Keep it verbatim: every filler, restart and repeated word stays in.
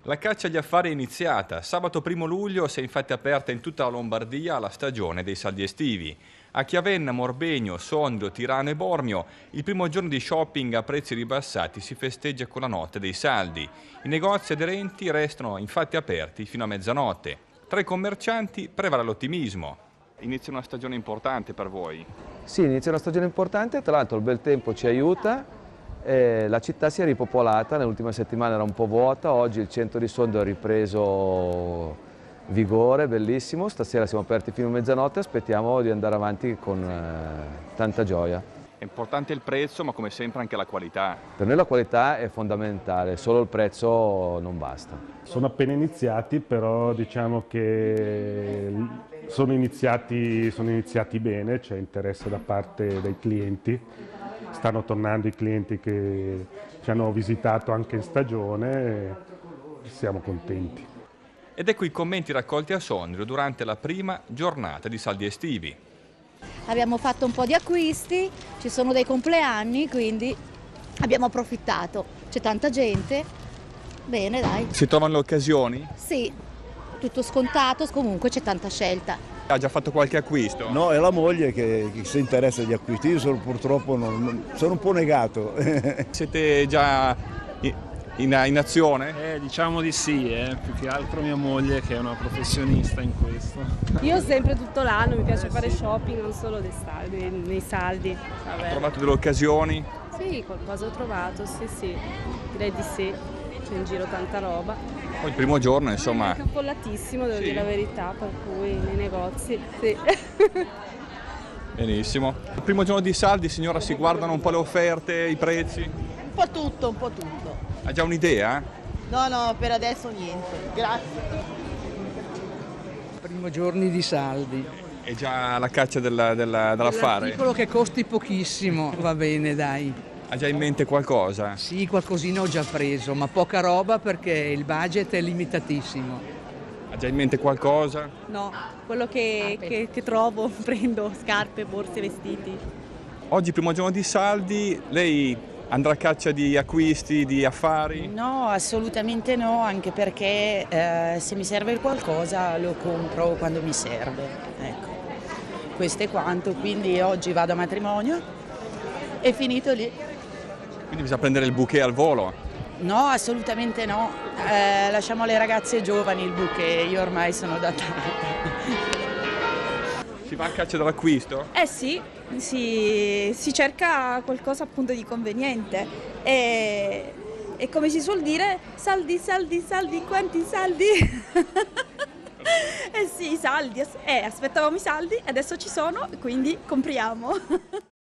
La caccia agli affari è iniziata. Sabato primo luglio si è infatti aperta in tutta la Lombardia la stagione dei saldi estivi. A Chiavenna, Morbegno, Sondrio, Tirano e Bormio, il primo giorno di shopping a prezzi ribassati si festeggia con la notte dei saldi. I negozi aderenti restano infatti aperti fino a mezzanotte. Tra i commercianti prevale l'ottimismo. Inizia una stagione importante per voi. Sì, inizia una stagione importante, tra l'altro il bel tempo ci aiuta. Eh, la città si è ripopolata, nell'ultima settimana era un po' vuota, oggi il centro di Sondrio ha ripreso vigore, bellissimo, stasera siamo aperti fino a mezzanotte, aspettiamo di andare avanti con eh, tanta gioia. È importante il prezzo, ma come sempre anche la qualità. Per noi la qualità è fondamentale, solo il prezzo non basta. Sono appena iniziati, però diciamo che sono iniziati, sono iniziati bene, c'è interesse da parte dei clienti. Stanno tornando i clienti che ci hanno visitato anche in stagione e siamo contenti. Ed ecco i commenti raccolti a Sondrio durante la prima giornata di saldi estivi. Abbiamo fatto un po' di acquisti, ci sono dei compleanni, quindi abbiamo approfittato. C'è tanta gente, bene dai. Si trovano le occasioni? Sì, tutto scontato, comunque c'è tanta scelta. Ha già fatto qualche acquisto? No, è la moglie che, che si interessa agli acquisti, io sono, purtroppo non, non, sono un po' negato. Siete già in, in, in azione? Eh, diciamo di sì, eh. Più che altro mia moglie che è una professionista in questo. Io sempre tutto l'anno, mi piace fare shopping, non solo d'estate, nei saldi. Vabbè. Hai trovato delle occasioni? Sì, qualcosa ho trovato, sì sì, direi di sì, c'è in giro tanta roba. Poi il primo giorno, insomma... È affollatissimo, devo sì. dire la verità, per cui nei negozi, sì. Benissimo. Il primo giorno di saldi, signora, si guardano un po' le offerte, i prezzi? Un po' tutto, un po' tutto. Ha già un'idea? No, no, per adesso niente. Grazie. Primo giorni di saldi. È già la caccia della, della, dell'affare? L'articolo che costi pochissimo, va bene dai. Ha già in mente qualcosa? Sì, qualcosina ho già preso, ma poca roba perché il budget è limitatissimo. Ha già in mente qualcosa? No, quello che, che, che trovo prendo, scarpe, borse, vestiti. Oggi, primo giorno di saldi, lei andrà a caccia di acquisti, di affari? No, assolutamente no, anche perché eh, se mi serve qualcosa lo compro quando mi serve. Ecco, questo è quanto, quindi oggi vado a matrimonio e finito lì. Quindi bisogna prendere il bouquet al volo? No, assolutamente no, eh, lasciamo alle ragazze giovani il bouquet, io ormai sono datata. Si va a caccia dell'acquisto? Eh sì, si, si cerca qualcosa appunto di conveniente e, e come si suol dire, saldi, saldi, saldi, quanti saldi? Eh sì, i saldi, eh, aspettavamo i saldi, adesso ci sono, quindi compriamo.